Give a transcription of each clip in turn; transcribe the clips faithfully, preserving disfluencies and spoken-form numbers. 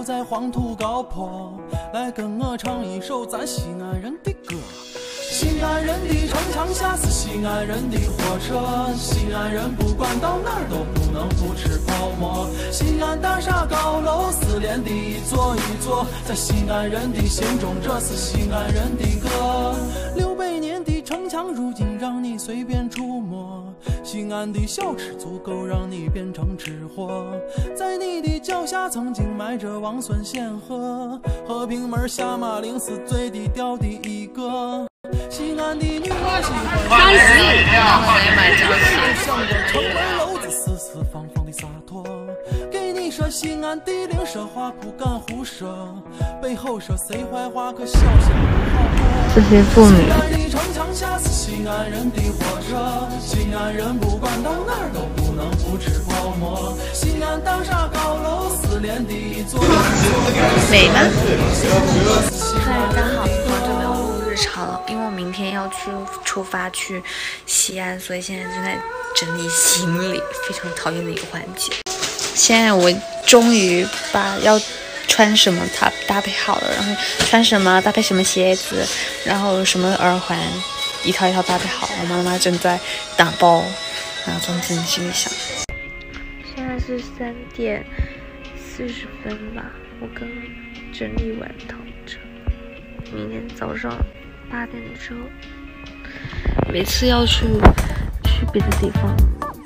在黄土高坡，来跟我唱一首咱西安人的歌。西安人的城墙下是西安人的火车，西安人不管到哪儿都不能不吃泡馍。西安大厦高楼四连的一座一座，在西安人的心中这是西安人的歌。六百年的城墙如今让你随便触摸，西安的小吃足够让你变成吃货。在你的脚下曾经埋着王孙显赫，和平门下马陵是最低调的一个。西安的女娃喜欢三十，然后再买这个鞋， 像个城门楼子四四方方的洒脱。给你说西安的零奢华不敢胡说，背后说谁坏话可小心不好过。 这些妇女。 西安的城墙下是西安人的火车，西安人不管到哪儿都不能不吃泡馍。西安大厦高楼四连的一座， 美吗？ 嗨，大家好，好久没有录日常了，因为我明天要去出发去西安，所以现在正在整理行李，非常讨厌的一个环节。现在我终于把要穿什么搭搭配好了，然后穿什么搭配什么鞋子，然后什么耳环，一套一套搭配好。我妈妈正在打包，然后装进行李箱。现在是三点四十分吧，我刚整理完躺着。明天早上八点之后，每次要去去别的地方，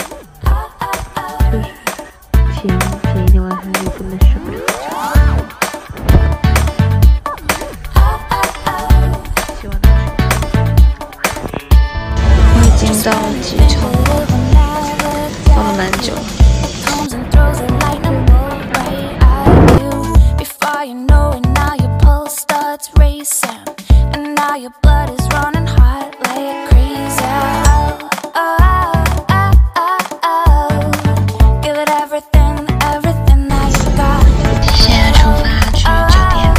就是前前一天晚上就根本睡不了觉。希望我已经到机场了，放了蛮久。And now your blood is running hot like crazy. Oh, oh, oh, oh, oh. Give it everything, everything that you got. 现在出发去酒店。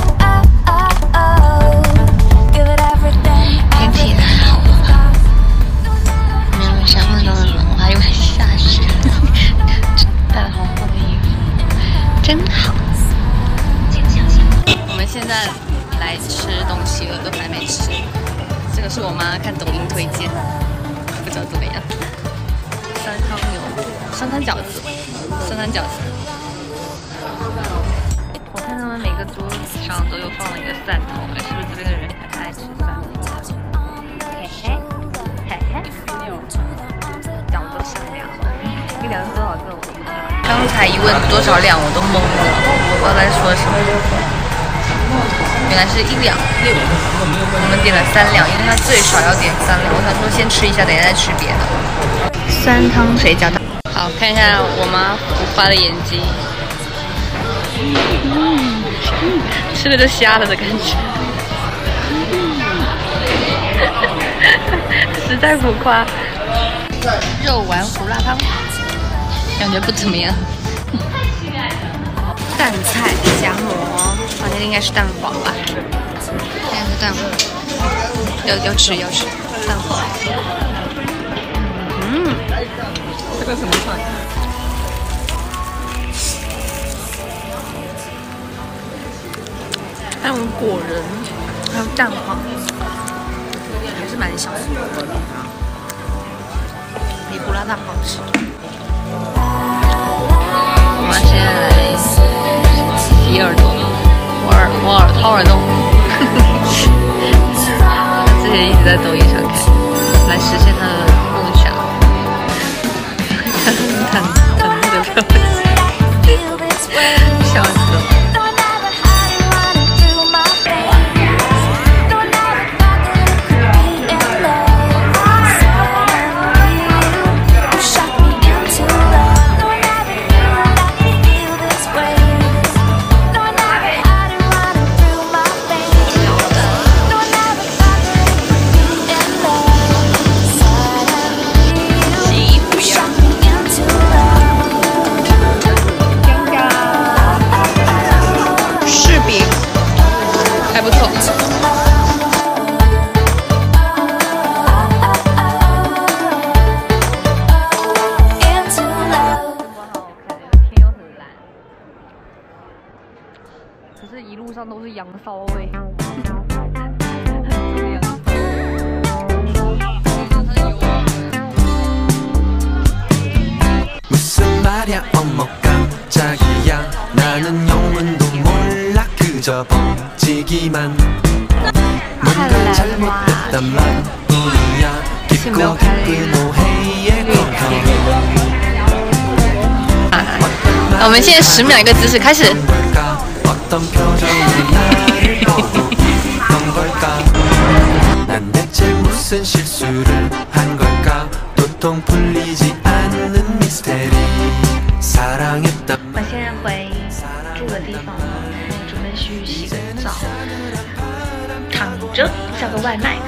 天气太好了，没有想象中的冷，我还以为下雪。带了好厚的衣服，真好。我们现在来吃东西了，都还没吃。这个是我妈看抖音推荐，不知道怎么样。酸汤牛，酸汤饺子，酸汤饺子。我看他们每个桌子上都有放了一个蒜头，是不是这边的人太爱吃蒜了？嘿嘿，嘿嘿，讲多少两？一两是多少个我都不知道。刚才一问多少两，我都懵了，我不知道在说什么。原来是一两六，我们点了三两，因为它最少要点三两。我想说先吃一下，等一下再吃别的。酸汤水饺，好看一下我妈浮夸的眼睛，嗯，吃了就瞎了的感觉，实在浮夸。肉丸胡辣汤，感觉不怎么样。蛋菜夹馍，好像应该是蛋黄吧，应该是蛋黄，要要吃要吃蛋黄。嗯，这个什么菜？还有果仁，还有蛋黄，还是蛮香的，比胡辣汤好吃。我们现在来洗耳朵，挖耳挖耳掏耳洞。之前一直在抖音上看，来实现他的梦想。很很那个表情，笑死了。 骚味。 무슨 말야 어머 깜짝이야 나는 영문도 몰라 그저 뻥치기만 뭔가 잘못됐단 말뿐이야 깊고 깊은 오해의 고통 我们现在十秒一个姿势开始。 어떤 표정으로 나를 보고 있던 걸까 난 대체 무슨 실수를 한 걸까 도통 풀리지 않는 미스테리 사랑했던 我现在回住的地方了，准备去洗个澡，躺着叫个外卖。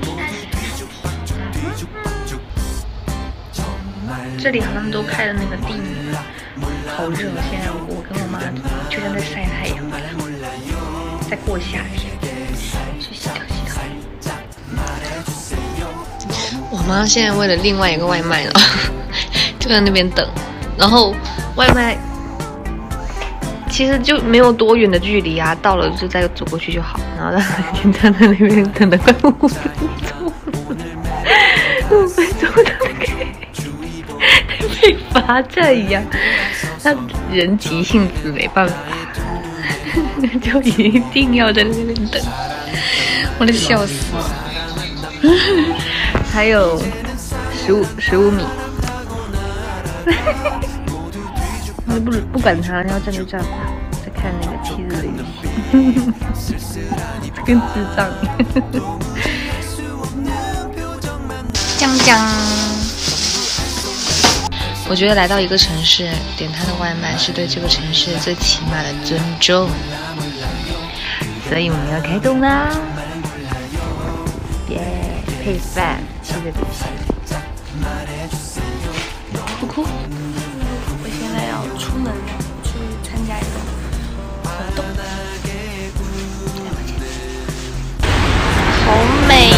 这里好像都开了那个地暖，好热！现在我跟我妈就像在晒太阳，在过夏天，去洗澡洗澡。 我妈现在为了另外一个外卖了，就在那边等，然后外卖其实就没有多远的距离啊，到了就再走过去就好。然后他就站在那边等了快五分钟，五分钟都可以被罚站一样。他人急性子没办法，就一定要在那边等，我都笑死了。还有十五十五米。不不管他，要站就站吧，在看那个七日的游戏，跟智障。 江江，我觉得来到一个城市，点他的外卖是对这个城市最起码的尊重。 所以我们要开动啦！耶，配饭，吃着比赛。哭哭。我现在要出门去参加一个活动，好美。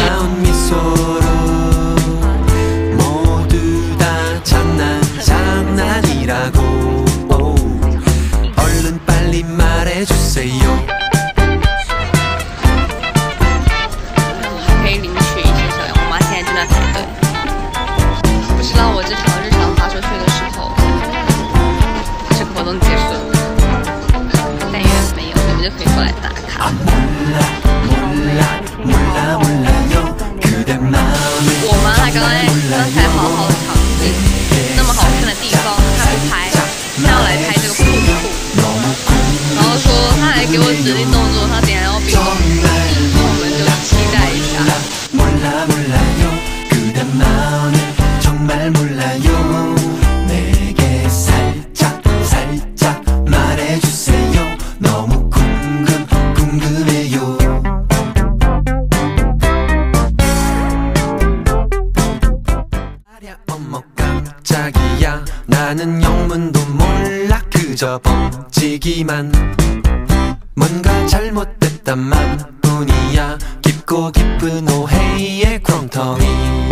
可以领取一些小羊，我妈现在正在排队。不知道我这条日常发出去的时候，这个活动结束了，但愿没有，你们就可以过来打卡。我妈她刚才刚才好好的场景，那么好看的地方，她不拍，她要来拍这个瀑布，然后说她还给我指令动作，她等下要比动作，我们就期待一下。 나는 영문도 몰라 그저 뻥치기만 뭔가 잘못됐단 맘뿐이야 깊고 깊은 오해의 구렁텅이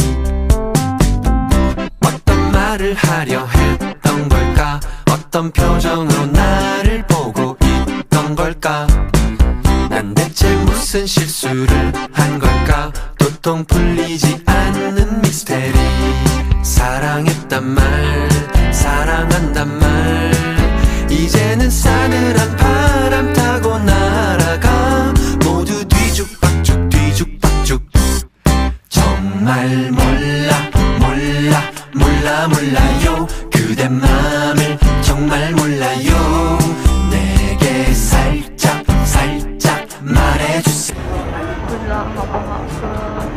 어떤 말을 하려 했던 걸까 어떤 표정으로 나를 보고 있던 걸까 난 대체 무슨 실수를 한 걸까 도통 풀리지 않는 미스테리 사랑했단 말 사랑한단 말 이제는 싸늘한 바람 타고 날아가 모두 뒤죽박죽 뒤죽박죽 정말 몰라 몰라 몰라 몰라요 그대 맘을 정말 몰라요 내게 살짝 살짝 말해주세요 不知道好不好喝。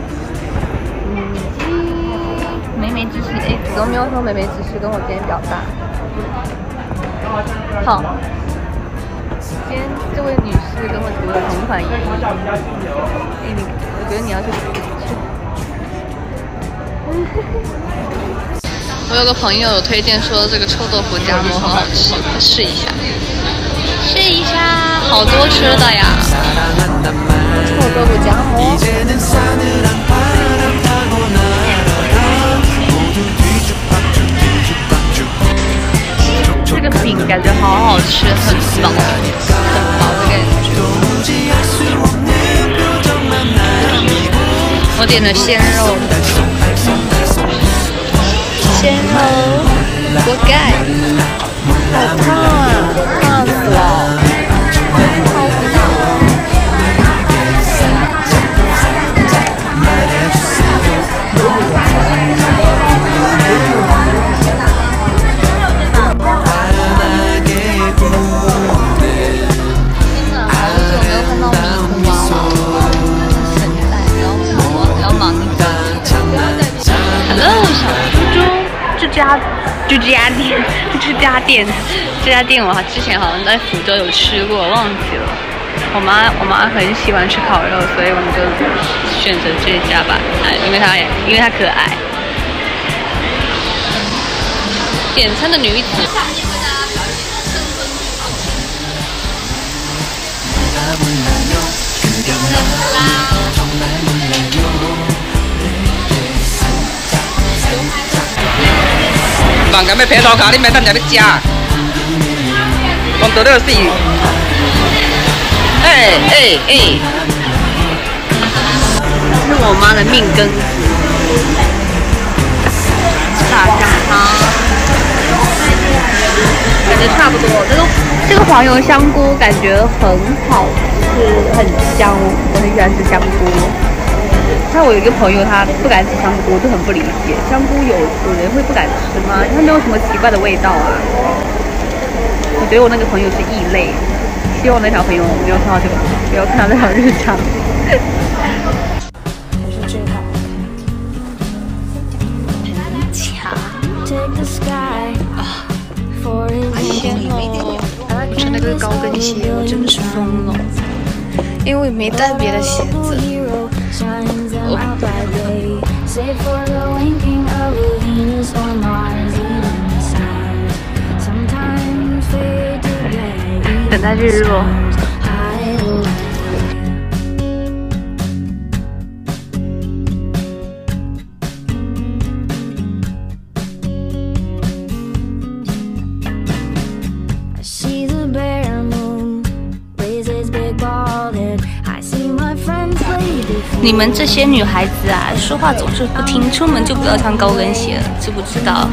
梅梅芝士，哎，子都没有说梅梅芝士跟我今天表达。好，今天这位女士跟我读了同款衣服。哎，你，我觉得你要去去。 我有个朋友有推荐说这个臭豆腐夹馍很好吃，试一下，试一下，好多吃的呀。 臭豆腐夹馍。 这个饼感觉好好吃，很薄，很薄的感觉。 点的鲜肉，鲜肉锅盖，好烫啊，烫死了！这家店，这家店，这家店我之前好像在福州有吃过，忘记了。我妈我妈很喜欢吃烤肉，所以我们就选择这家吧，哎，因为它因为它可爱。点餐的女子。 放咁嘅劈檔卡，你咪等入啲加。講到呢個事，哎哎哎， 是我媽的命根子，大香汤，感覺差不多。這個這個黃油香菇感覺很好吃，很香，我很喜歡吃香菇。但我有一個朋友，他不敢吃香菇，我就很不理解，香菇有有人會不敢吃嗎？它沒有什麼奇怪的味道啊。我覺得我那個朋友是異類，希望那條朋友沒有看到這個，沒有看到這條日常。就是這套很強啊！好鮮哦！我穿那個高跟鞋，我真的是瘋了，因為我也沒帶別的鞋子。等待日落。你们这些女孩子啊，说话总是不听，出门就不要穿高跟鞋了，知不知道？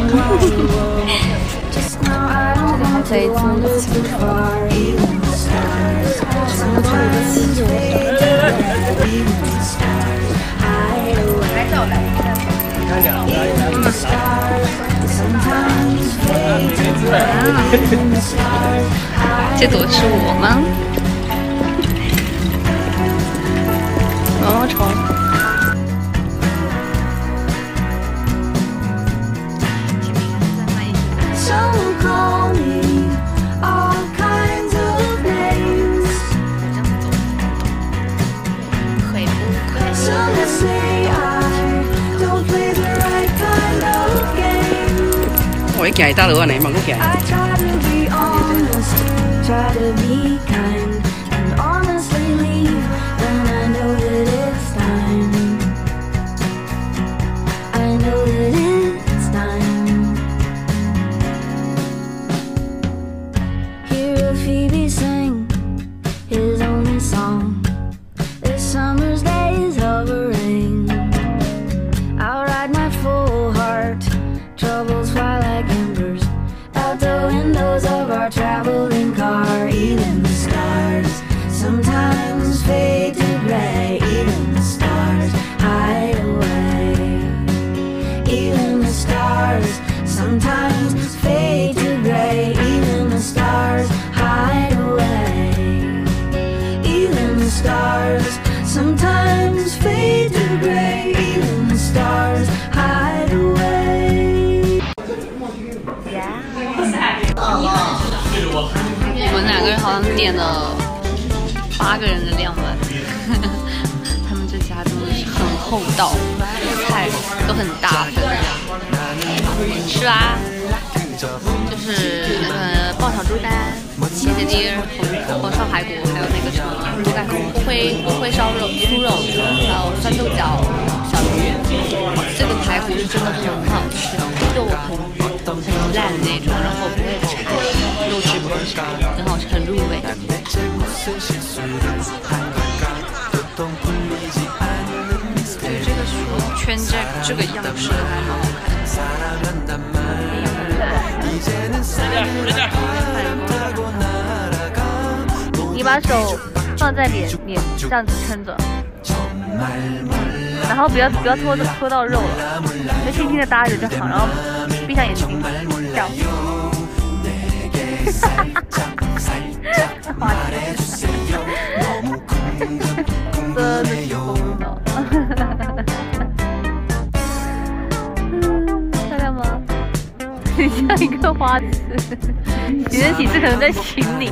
这一次这朵是我吗？毛毛虫。 我一行到落安尼，嘛佫行。 Traveling car, even the stars sometimes fade to gray. Even the stars hide away. Even the stars sometimes fade to gray. Even the stars hide away. Even the stars sometimes fade to gray. Even the stars hide away. Yeah. 我们两个人好像点了八个人的量吧，他们这家真的是很厚道，菜都很大份。吃啦，就是那个爆炒猪肝、茄子丁、红红烧排骨，还有那个什么锅盖锅灰锅灰烧肉、酥肉，还有酸豆角、小鱼。这个排骨是真的很好吃，肉很很烂的那种，然后不会柴，肉质不会柴，很好吃，很入味。这个是圈这这个样式还蛮好看的。 你把手放在脸脸这样子撑着，然后不要不要拖着拖到肉了，就轻轻的搭着就好，然后闭上眼睛笑。哈哈哈哈哈！真的是疯了。嗯，漂亮吗？你像一个花痴，你的体质可能在请你。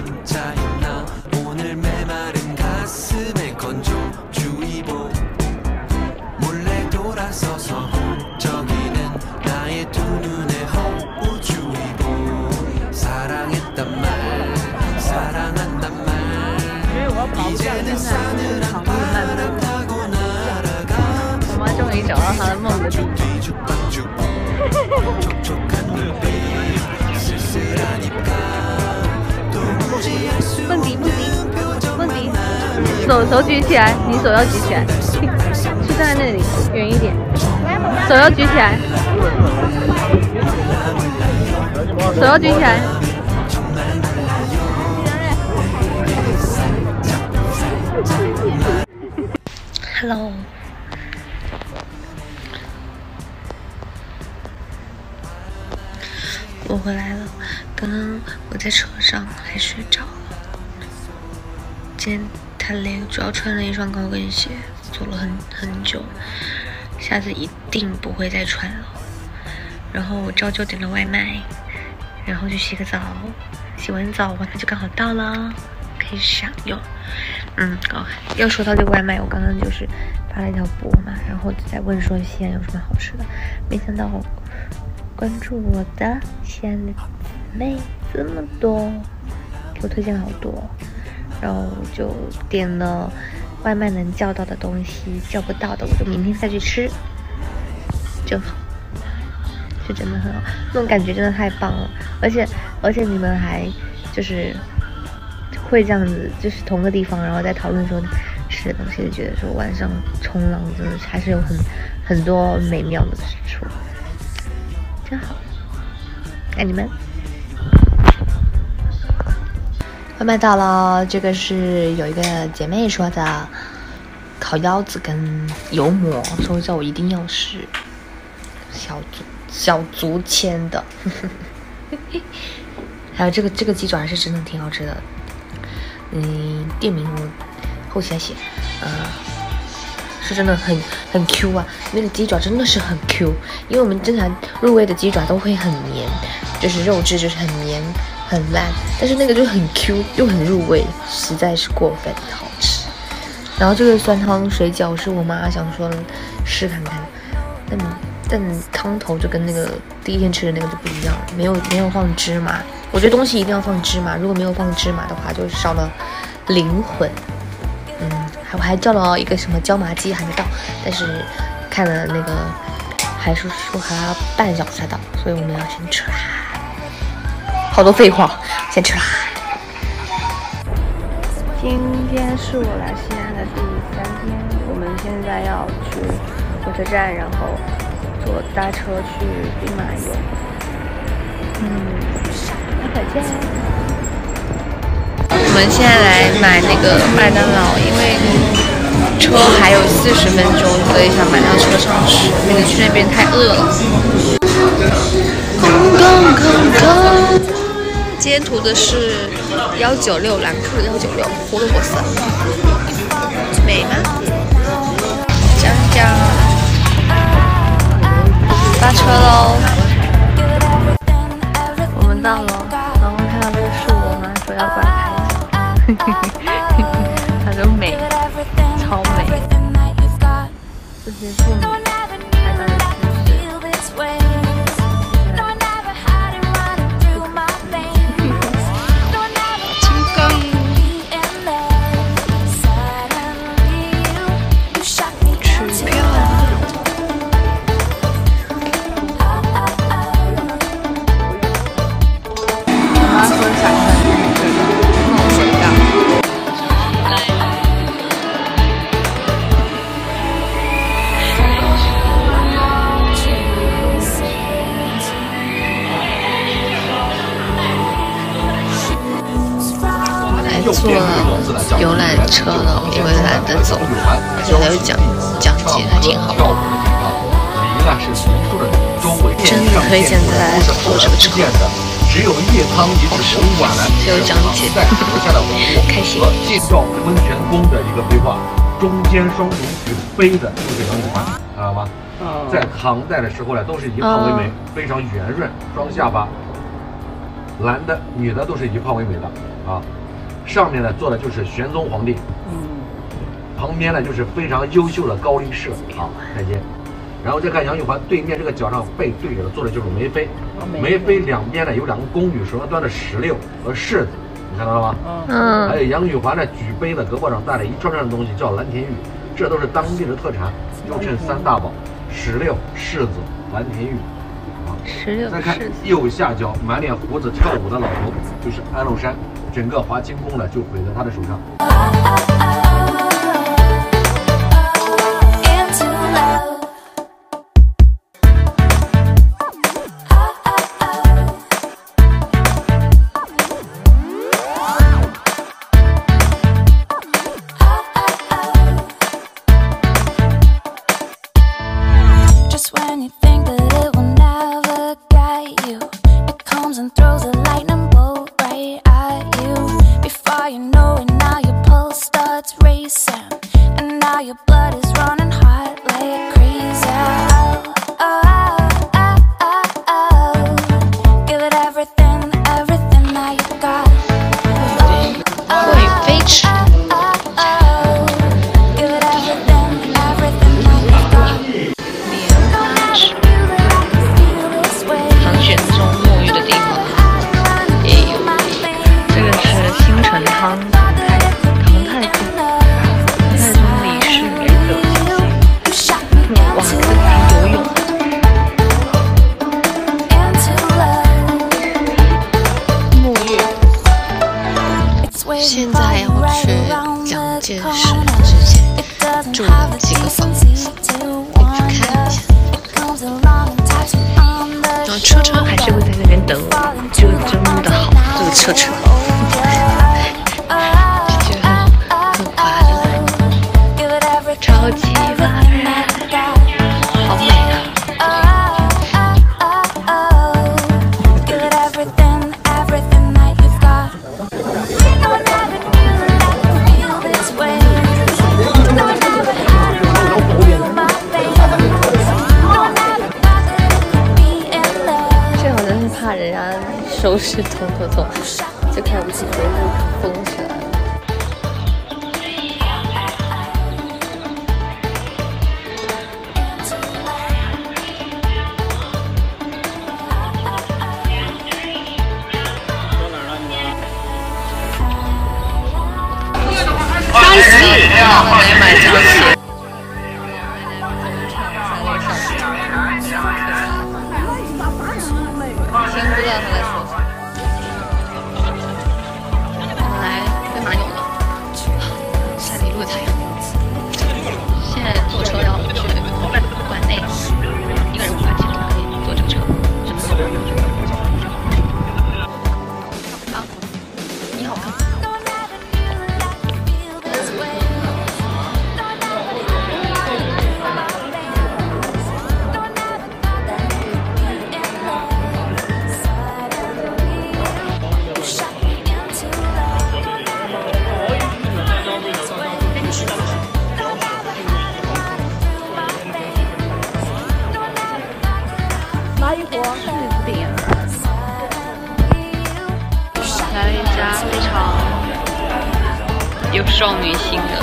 我妈终于找到她的梦的地方。蹦迪蹦迪蹦迪，手手举起来，你手要举起来，是站在那里远一点，手要举起来，手要举起来。 Hello， 我回来了。刚刚我在车上还睡着了。今天太累了，主要穿了一双高跟鞋，走了很很久，下次一定不会再穿了。然后我照旧点了外卖，然后去洗个澡，洗完澡外卖就刚好到了，可以享用。 嗯，哦，要说到这个外卖，我刚刚就是发了一条博嘛，然后就在问说西安有什么好吃的，没想到关注我的西安的姊妹这么多，给我推荐了好多，然后就点了外卖能叫到的东西，叫不到的我就明天再去吃，真好，是真的很好，那种感觉真的太棒了，而且而且你们还就是。 会这样子，就是同个地方，然后在讨论说吃的东西，就觉得说晚上冲浪真的还是有很很多美妙的之处，真好，爱你们。外卖到了，这个是有一个姐妹说的，烤腰子跟油馍，说叫我一定要试，小竹小竹签的，还有这个这个鸡爪是真的挺好吃的。 嗯，店名我后期来写，呃，是真的很很 Q 啊，那个鸡爪真的是很 Q， 因为我们正常入味的鸡爪都会很绵，就是肉质就是很绵很烂，但是那个就很 Q 又很入味，实在是过分好吃。然后这个酸汤水饺是我妈想说试看看，但但汤头就跟那个第一天吃的那个就不一样，没有没有放芝麻。 我觉得东西一定要放芝麻，如果没有放芝麻的话，就少了灵魂。嗯，还我还叫了一个什么椒麻鸡，还没到，但是看了那个还是说还要半小时才到，所以我们要先吃啦。好多废话，先吃啦。今天是我来西安的第三天，我们现在要去火车站，然后坐大车去兵马俑。嗯。 再见。我们现在来买那个麦当劳，因为车还有四十分钟，所以想买到车上吃。那个去那边太饿了。空空空空。今天涂的是幺九六兰蔻幺九六胡萝卜色，美吗？讲讲。发车喽！我们到了。 看到这个树，我妈说要过来拍一下，她说美，超美，这些妇女拍到的姿势。成功！取票。 坐了游览车了，因为懒得走，而且还有讲讲解，还挺好的。真的推荐大家坐这个车， 只有夜汤一次博物馆呢， 有讲解，开心。 建造温泉宫的一个规划，中间双龙举杯的就是杨玉环，知道吗？在唐代的时候呢，都是一胖为美，非常圆润，双下巴，男的、女的都是以胖为美的啊。上面呢坐的就是玄宗皇帝，嗯，旁边呢就是非常优秀的高力士啊太监。然后再看杨玉环对面这个脚上背对着的坐的就是梅妃，梅妃两边呢有两个宫女手上端着石榴和柿子，你看到了吗？嗯。还有杨玉环呢举杯的胳膊上戴了一串串的东西叫蓝田玉，这都是当地的特产，又称三大宝：石榴、柿子、蓝田玉。啊， 石榴。 再看右下角满脸胡子跳舞的老头，就是安禄山，整个华清宫呢就毁在他的手上。 现在要去蒋介石之前住的几个房子，可以去看一下。然后车车还是会在那边等我，就真的好，这个车车，这就很很拔的，超级拔的，好美啊！收拾通通通，就看不起飞路封起来了。张喜，我来买张喜。听不到他在说什么。我来干嘛有了？晒了一路的太阳。现在坐车要去馆内，一个人五块钱可以坐这个车，什么都不用。啊，你好看。来了一家非常有少女心的，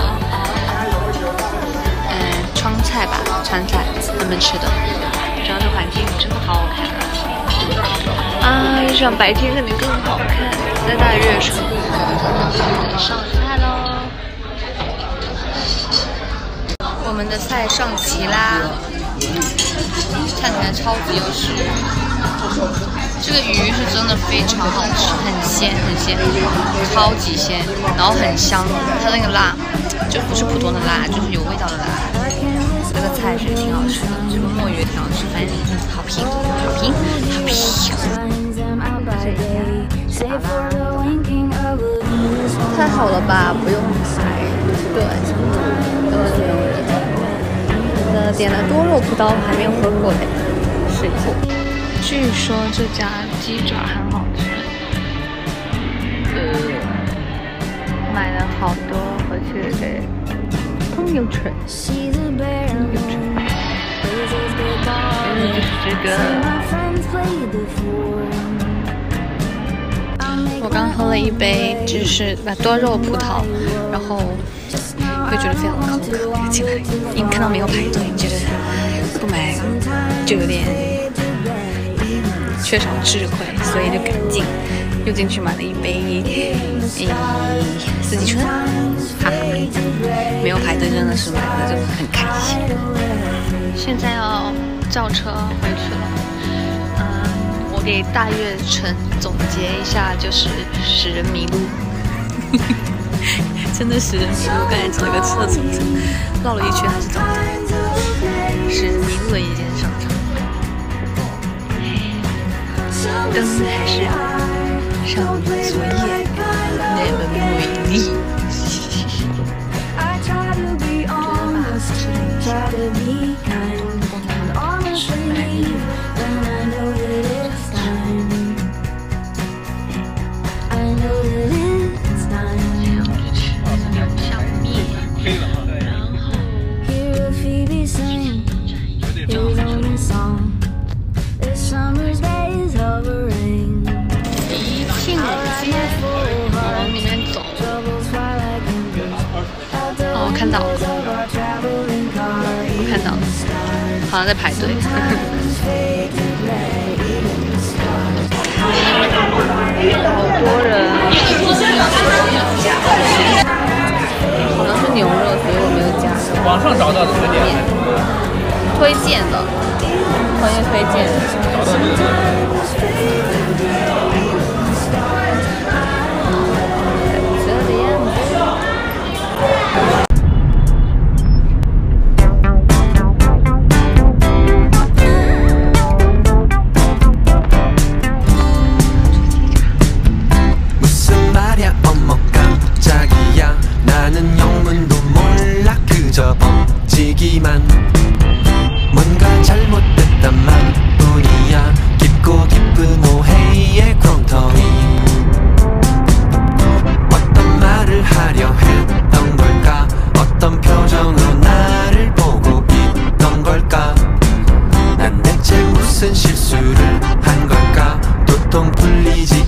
嗯，川菜吧，川菜，他们吃的。主要是环境真的好好看啊！就像白天肯定更好看，在大悦城上菜喽。我们的菜上齐啦，看起来超级有食欲。这个鱼是真的非常好吃，很鲜很鲜，超级鲜，然后很香。它那个辣就不是普通的辣，就是有味道的辣。这个菜是挺好吃的，这个墨鱼也挺好吃，反正好评好评好评。太好好了吧，不用排队。呃，点了多肉葡萄，还没有喝过嘞，试一下。 据说这家鸡爪很好吃，呃，买了好多回去给朋友吃。朋友吃。嗯，这个。我刚喝了一杯芝士啊多肉葡萄，然后会觉得非常口渴，进来因为看到没有排队，觉得不买就有点缺少智慧，所以就赶紧又进去买了一杯嗯四季春，哈哈，没有排队真的是买的就很开心。现在要叫车回去了。我给大悦城总结一下，就是使人迷路，真的使人迷路。刚才走了个厕所，绕了一圈还是找不到，使人迷路的一间商场。灯还是要像昨夜那么美丽。看到了，我看到了，好像在排队。好多人，好像是牛肉，所以我没有加。 网上找到的推荐， 推荐的，朋友推荐的。 找到的。 실수를 한 걸까 도통 풀리지